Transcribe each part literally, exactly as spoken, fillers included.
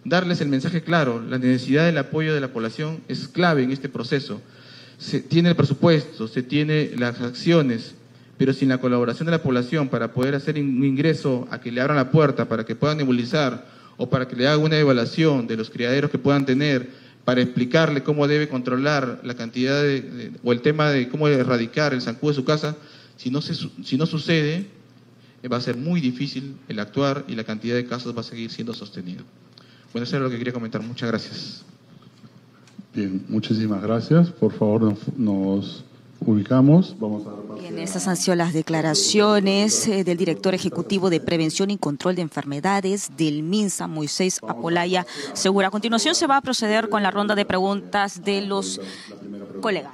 darles el mensaje claro. La necesidad del apoyo de la población es clave en este proceso. Se tiene el presupuesto, se tiene las acciones, pero sin la colaboración de la población para poder hacer un ingreso a que le abran la puerta, para que puedan nebulizar o para que le hagan una evaluación de los criaderos que puedan tener, para explicarle cómo debe controlar la cantidad de, de, o el tema de cómo erradicar el zancudo de su casa, si no, se, si no sucede, va a ser muy difícil el actuar y la cantidad de casos va a seguir siendo sostenido. Bueno, eso era lo que quería comentar. Muchas gracias. Bien, muchísimas gracias. Por favor, nos, nos ubicamos. Vamos a dar Bien, esas han sido las declaraciones eh, del director ejecutivo de Prevención y Control de Enfermedades del MINSA, Moisés Apolaya Segura. A continuación se va a proceder con la ronda de preguntas de los colegas.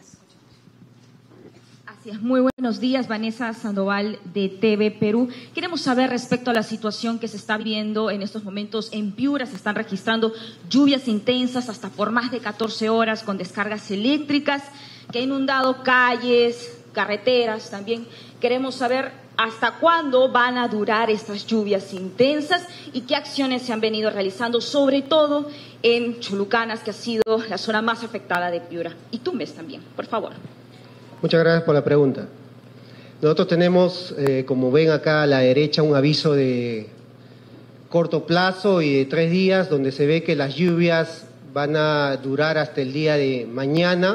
Así es. Muy buenos días, Vanessa Sandoval de T V Perú. Queremos saber respecto a la situación que se está viviendo en estos momentos en Piura. Se están registrando lluvias intensas hasta por más de catorce horas con descargas eléctricas que ha inundado calles, carreteras también. Queremos saber hasta cuándo van a durar estas lluvias intensas y qué acciones se han venido realizando, sobre todo en Chulucanas, que ha sido la zona más afectada de Piura, y Tumbes también, por favor. Muchas gracias por la pregunta. Nosotros tenemos, eh, como ven acá a la derecha, un aviso de corto plazo y de tres días, donde se ve que las lluvias van a durar hasta el día de mañana.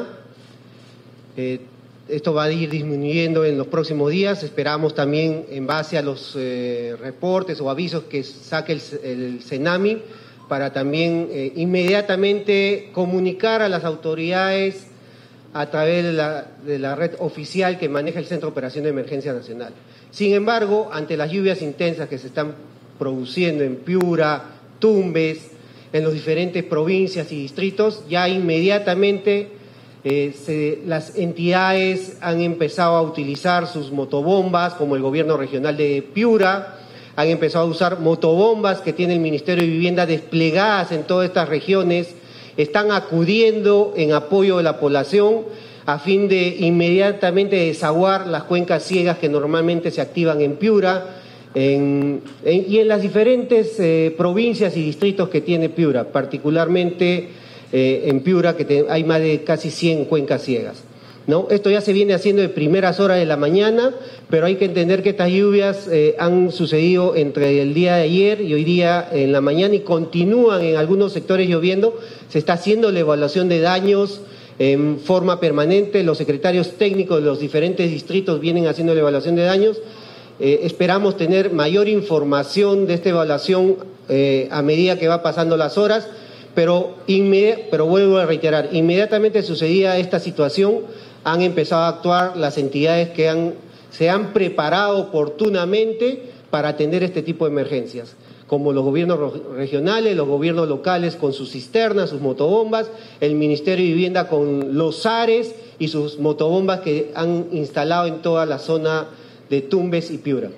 Eh, esto va a ir disminuyendo en los próximos días. Esperamos también, en base a los eh, reportes o avisos que saque el, el CENAMI, para también eh, inmediatamente comunicar a las autoridades a través de la, de la red oficial que maneja el Centro de Operación de Emergencia Nacional. Sin embargo, ante las lluvias intensas que se están produciendo en Piura, Tumbes, en las diferentes provincias y distritos, ya inmediatamente eh, se, las entidades han empezado a utilizar sus motobombas, como el gobierno regional de Piura, han empezado a usar motobombas que tiene el Ministerio de Vivienda desplegadas en todas estas regiones. Están acudiendo en apoyo de la población a fin de inmediatamente desaguar las cuencas ciegas que normalmente se activan en Piura en, en, y en las diferentes eh, provincias y distritos que tiene Piura, particularmente eh, en Piura, que te, hay más de casi cien cuencas ciegas, ¿no? Esto ya se viene haciendo de primeras horas de la mañana, pero hay que entender que estas lluvias eh, han sucedido entre el día de ayer y hoy día en la mañana y continúan en algunos sectores lloviendo. Se está haciendo la evaluación de daños en forma permanente. Los secretarios técnicos de los diferentes distritos vienen haciendo la evaluación de daños. Eh, esperamos tener mayor información de esta evaluación eh, a medida que va pasando las horas, pero, pero vuelvo a reiterar, inmediatamente sucedía esta situación, han empezado a actuar las entidades que han, se han preparado oportunamente para atender este tipo de emergencias, como los gobiernos regionales, los gobiernos locales con sus cisternas, sus motobombas, el Ministerio de Vivienda con los ARES y sus motobombas que han instalado en toda la zona de Tumbes y Piura.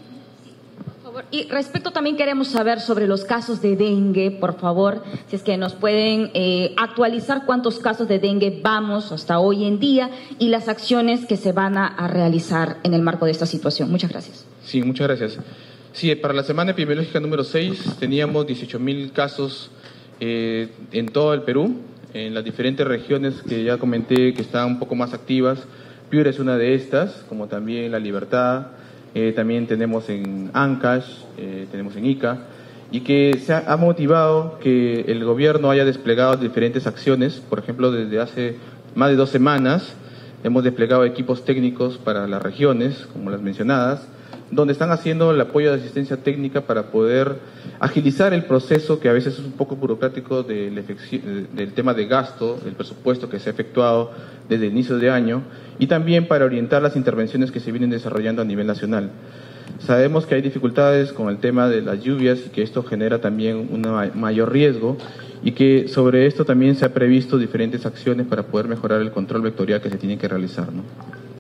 Y respecto también queremos saber sobre los casos de dengue, por favor, si es que nos pueden eh, actualizar cuántos casos de dengue vamos hasta hoy en día y las acciones que se van a, a realizar en el marco de esta situación. Muchas gracias. Sí, muchas gracias. Sí, para la semana epidemiológica número seis teníamos dieciocho mil casos eh, en todo el Perú, en las diferentes regiones que ya comenté que están un poco más activas. Piura es una de estas, como también La Libertad, eh, también tenemos en Ancash, eh, tenemos en Ica, y que se ha, ha motivado que el gobierno haya desplegado diferentes acciones. Por ejemplo, desde hace más de dos semanas hemos desplegado equipos técnicos para las regiones, como las mencionadas, donde están haciendo el apoyo de asistencia técnica para poder agilizar el proceso, que a veces es un poco burocrático, del, del tema de gasto, del presupuesto que se ha efectuado desde el inicio de año, y también para orientar las intervenciones que se vienen desarrollando a nivel nacional. Sabemos que hay dificultades con el tema de las lluvias y que esto genera también un mayor riesgo, y que sobre esto también se ha previsto diferentes acciones para poder mejorar el control vectorial que se tiene que realizar, ¿no?